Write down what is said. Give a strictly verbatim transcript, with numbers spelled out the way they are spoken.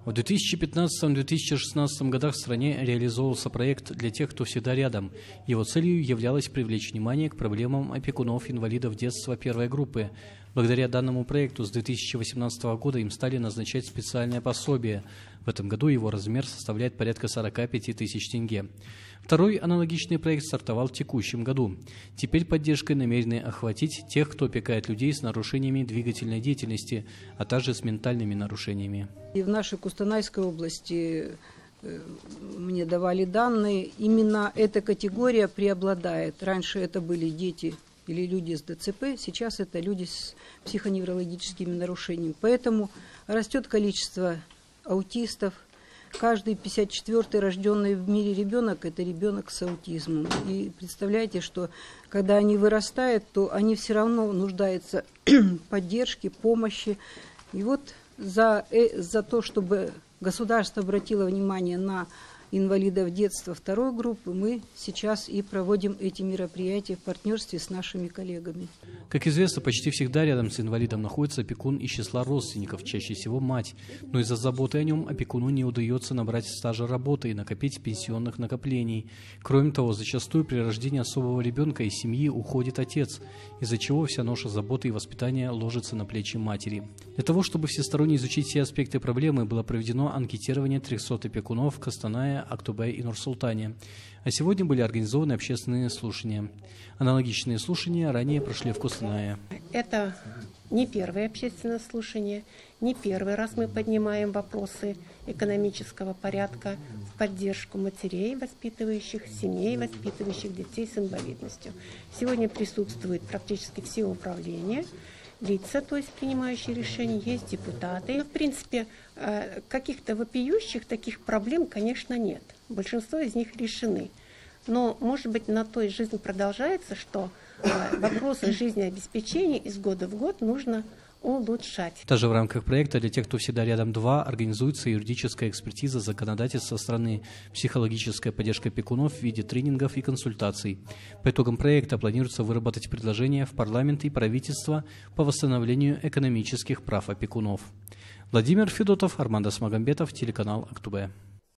В две тысячи пятнадцатом — две тысячи шестнадцатом годах в стране реализовывался проект «Для тех, кто всегда рядом». Его целью являлось привлечь внимание к проблемам опекунов-инвалидов детства первой группы. Благодаря данному проекту с две тысячи восемнадцатого года им стали назначать специальное пособие. В этом году его размер составляет порядка сорока пяти тысяч тенге. Второй аналогичный проект стартовал в текущем году. Теперь поддержкой намерены охватить тех, кто опекает людей с нарушениями двигательной деятельности, а также с ментальными нарушениями. И в нашей Кустанайской области мне давали данные, именно эта категория преобладает. Раньше это были дети или люди с ДЦП, сейчас это люди с психоневрологическими нарушениями. Поэтому растет количество аутистов. Каждый пятьдесят четвёртый рожденный в мире ребенок – это ребенок с аутизмом. И представляете, что когда они вырастают, то они все равно нуждаются в поддержке, помощи. И вот за, за то, чтобы государство обратило внимание на инвалидов детства второй группы, мы сейчас и проводим эти мероприятия в партнерстве с нашими коллегами. Как известно, почти всегда рядом с инвалидом находится опекун из числа родственников, чаще всего мать. Но из-за заботы о нем опекуну не удается набрать стажа работы и накопить пенсионных накоплений. Кроме того, зачастую при рождении особого ребенка из семьи уходит отец, из-за чего вся ноша заботы и воспитания ложится на плечи матери. Для того, чтобы всесторонне изучить все аспекты проблемы, было проведено анкетирование трёхсот опекунов в Костанае, Актубе и Нур-Султане. А сегодня были организованы общественные слушания. Аналогичные слушания ранее прошли в Костанае. Это не первое общественное слушание, не первый раз мы поднимаем вопросы экономического порядка в поддержку матерей, воспитывающих семей, воспитывающих детей с инвалидностью. Сегодня присутствуют практически все управления, лица, то есть принимающие решения, есть депутаты. В принципе, каких-то вопиющих таких проблем, конечно, нет. Большинство из них решены. Но, может быть, на то и жизнь продолжается, что вопросы жизнеобеспечения из года в год нужно улучшать. Также в рамках проекта «Для тех, кто всегда рядом-два» организуется юридическая экспертиза законодательства страны, психологическая поддержка опекунов в виде тренингов и консультаций. По итогам проекта планируется выработать предложения в парламент и правительство по восстановлению экономических прав опекунов. Владимир Федотов, Армандо Смагамбетов, телеканал Актубе.